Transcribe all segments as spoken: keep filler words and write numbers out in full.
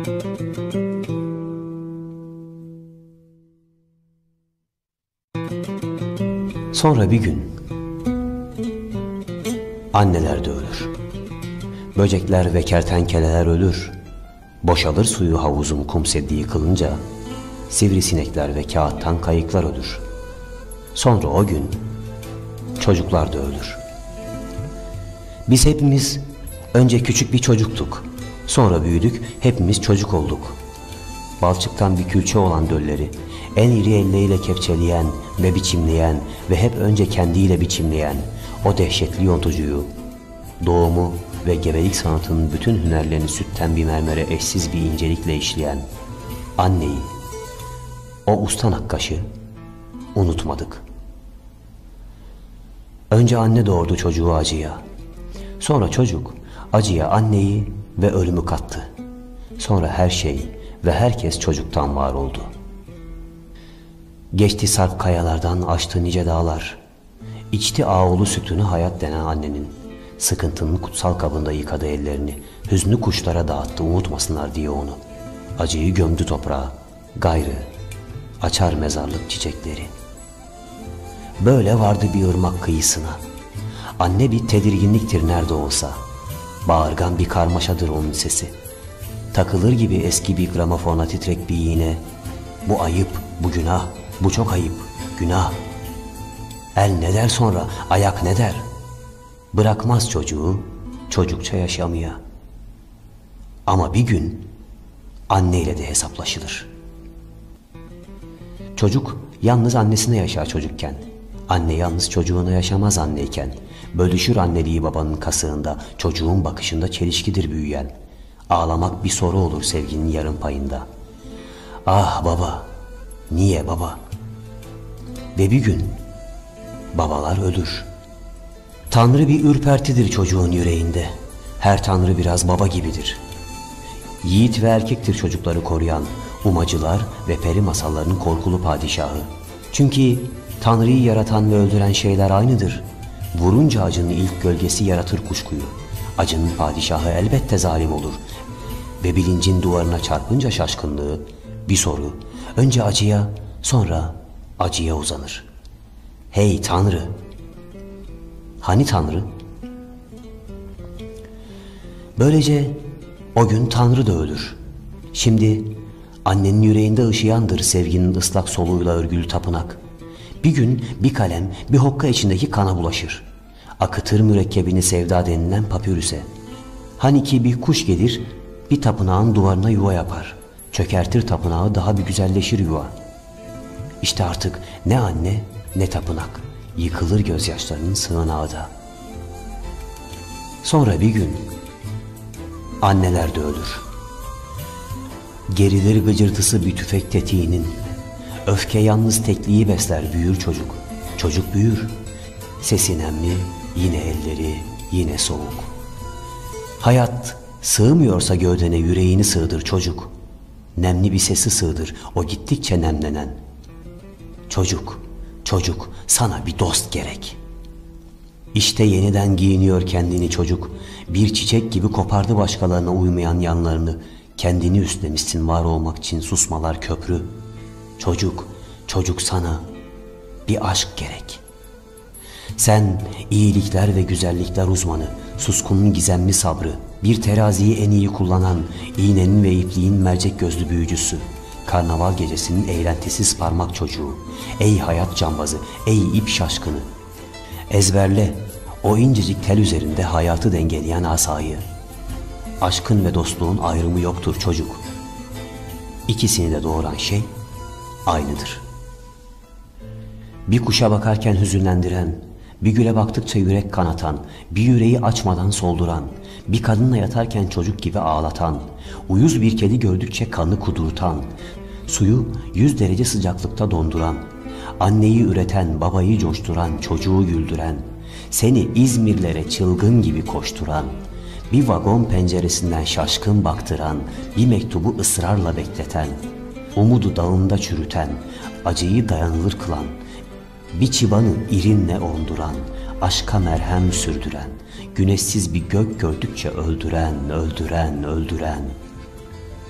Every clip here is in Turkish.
Sonra bir gün anneler de ölür. Böcekler ve kertenkeleler ölür. Boşalır suyu havuzun kum seddi yıkılınca. Sivrisinekler ve kağıttan kayıklar ölür. Sonra o gün çocuklar da ölür. Biz hepimiz önce küçük bir çocuktuk. Sonra büyüdük, hepimiz çocuk olduk. Balçıktan bir külçe olan dölleri en iri elleriyle kepçeleyen ve biçimleyen ve hep önce kendiyle biçimleyen o dehşetli yontucuyu, doğumu ve gebelik sanatının bütün hünerlerini sütten bir mermere eşsiz bir incelikle işleyen anneyi, o usta nakkaşı unutmadık. Önce anne doğurdu çocuğu acıya. Sonra çocuk acıya anneyi ve ölümü kattı. Sonra her şey ve herkes çocuktan var oldu. Geçti sarp kayalardan, aştı nice dağlar. İçti ağolu sütünü hayat denen annenin. Sıkıntının kutsal kabında yıkadı ellerini. Hüznü kuşlara dağıttı unutmasınlar diye onu. Acıyı gömdü toprağa. Gayrı açar mezarlık çiçekleri. Böyle vardı bir ırmak kıyısına. Anne bir tedirginliktir nerede olsa. Bağırgan bir karmaşadır onun sesi. Takılır gibi eski bir gramofona titrek bir iğne. Bu ayıp, bu günah, bu çok ayıp, günah. El ne der sonra, ayak ne der? Bırakmaz çocuğu çocukça yaşamaya. Ama bir gün anneyle de hesaplaşılır. Çocuk yalnız annesine yaşar çocukken. Anne yalnız çocuğuna yaşamaz anneyken. Bölüşür anneliği babanın kasığında, çocuğun bakışında çelişkidir büyüyen. Ağlamak bir soru olur sevginin yarım payında. Ah baba, niye baba? Ve bir gün babalar ölür. Tanrı bir ürpertidir çocuğun yüreğinde. Her tanrı biraz baba gibidir. Yiğit ve erkektir çocukları koruyan, umacılar ve peri masallarının korkulu padişahı. Çünkü Tanrı'yı yaratan ve öldüren şeyler aynıdır. Vurunca acının ilk gölgesi yaratır kuşkuyu. Acının padişahı elbette zalim olur. Ve bilincin duvarına çarpınca şaşkınlığı, bir soru, önce acıya, sonra acıya uzanır. Hey Tanrı! Hani Tanrı? Böylece o gün Tanrı da ölür. Şimdi annenin yüreğinde ışıyandır sevginin ıslak soluğuyla örgülü tapınak. Bir gün bir kalem bir hokka içindeki kana bulaşır. Akıtır mürekkebini sevda denilen papürüse. Hani ki bir kuş gelir bir tapınağın duvarına yuva yapar. Çökertir tapınağı, daha bir güzelleşir yuva. İşte artık ne anne ne tapınak. Yıkılır gözyaşlarının sığınağı da. Sonra bir gün anneler de ölür. Gerilir gıcırtısı bir tüfek tetiğinin. Öfke yalnız tekliği besler, büyür çocuk. Çocuk büyür. Sesi nemli, yine elleri, yine soğuk. Hayat sığmıyorsa gövdene yüreğini sığdır çocuk. Nemli bir sesi sığdır, o gittikçe nemlenen. Çocuk, çocuk, sana bir dost gerek. İşte yeniden giyiniyor kendini çocuk. Bir çiçek gibi kopardı başkalarına uymayan yanlarını. Kendini üstlemişsin var olmak için, susmalar köprü. Çocuk, çocuk, sana bir aşk gerek. Sen iyilikler ve güzellikler uzmanı, suskunun gizemli sabrı, bir teraziyi en iyi kullanan, iğnenin ve ipliğin mercek gözlü büyücüsü, karnaval gecesinin eğlentisiz parmak çocuğu, ey hayat cambazı, ey ip şaşkını. Ezberle o incecik tel üzerinde hayatı dengeleyen asayı. Aşkın ve dostluğun ayrımı yoktur çocuk. İkisini de doğuran şey aynıdır. Bir kuşa bakarken hüzünlendiren, bir güle baktıkça yürek kanatan, bir yüreği açmadan solduran, bir kadınla yatarken çocuk gibi ağlatan, uyuz bir kedi gördükçe kanı kudurtan, suyu yüz derece sıcaklıkta donduran, anneyi üreten, babayı coşturan, çocuğu güldüren, seni İzmirlere çılgın gibi koşturan, bir vagon penceresinden şaşkın baktıran, bir mektubu ısrarla bekleten, umudu dağında çürüten, acıyı dayanılır kılan, bir çıbanı irinle onduran, aşka merhem sürdüren, güneşsiz bir gök gördükçe öldüren, öldüren, öldüren.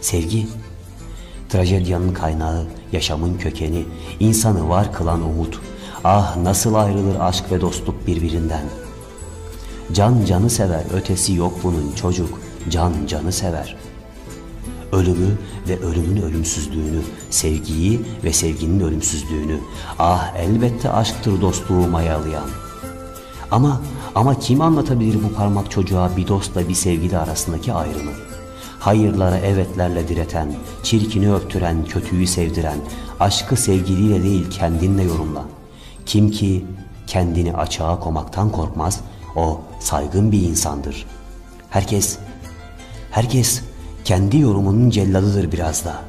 Sevgi, trajedyanın kaynağı, yaşamın kökeni, insanı var kılan umut. Ah nasıl ayrılır aşk ve dostluk birbirinden. Can canı sever, ötesi yok bunun çocuk, can canı sever. Ölümü ve ölümün ölümsüzlüğünü, sevgiyi ve sevginin ölümsüzlüğünü, ah elbette aşktır dostluğu mayalayan. Ama, ama kim anlatabilir bu parmak çocuğa bir dostla bir sevgili arasındaki ayrımı? Hayırlara evetlerle direten, çirkini öptüren, kötüyü sevdiren, aşkı sevgiliyle değil kendinle yorumla. Kim ki kendini açığa koymaktan korkmaz, o saygın bir insandır. Herkes, herkes kendi yorumunun celladıdır biraz da.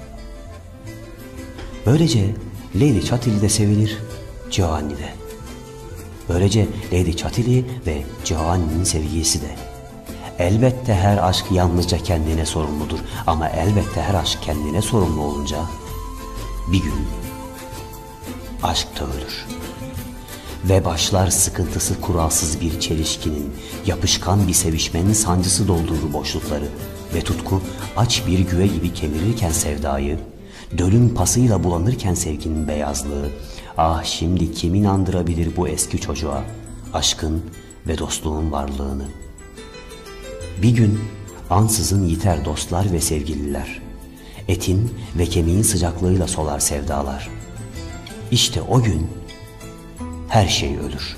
Böylece Lady Chatterley de sevilir, Giovanni de. Böylece Lady Chatterley ve Giovanni'nin sevgilisi de. Elbette her aşk yalnızca kendine sorumludur ama elbette her aşk kendine sorumlu olunca bir gün aşk da ölür. Ve başlar sıkıntısı kuralsız bir çelişkinin, yapışkan bir sevişmenin sancısı doldurur boşlukları ve tutku aç bir güve gibi kemirirken sevdayı, dölün pasıyla bulanırken sevginin beyazlığı, ah şimdi kim inandırabilir bu eski çocuğa aşkın ve dostluğun varlığını? Bir gün ansızın yiter dostlar ve sevgililer, etin ve kemiğin sıcaklığıyla solar sevdalar. İşte o gün her şey ölür.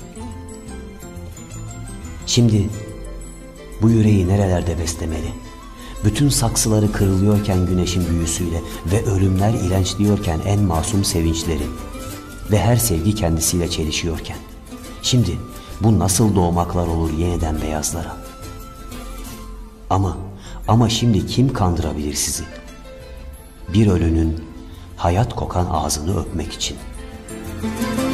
Şimdi bu yüreği nerelerde beslemeli? Bütün saksıları kırılıyorken güneşin büyüsüyle ve ölümler ilençliyorken en masum sevinçleri ve her sevgi kendisiyle çelişiyorken. Şimdi bu nasıl doğmaklar olur yeniden beyazlara? Ama, ama şimdi kim kandırabilir sizi? Bir ölünün hayat kokan ağzını öpmek için.